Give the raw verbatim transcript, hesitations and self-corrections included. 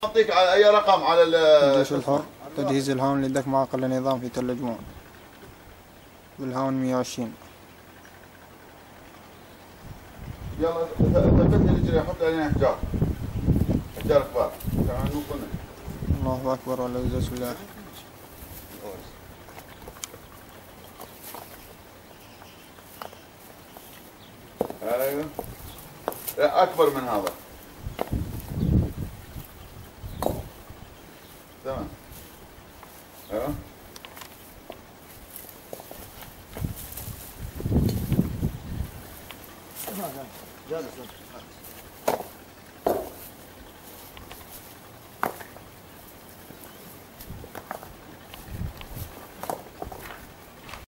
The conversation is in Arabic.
اعطيك على اي رقم على الجيش الحر تجهيز الهاون لدك مع أقل نظام في تل جمون بالهاون مية وعشرين. يلا ثبت لي الجري حط علينا احجار احجار كبار كمان مو قلنا. الله أكبر ولا يجوز الله. ايوه لا اكبر من هذا. تمام. ايوه جالس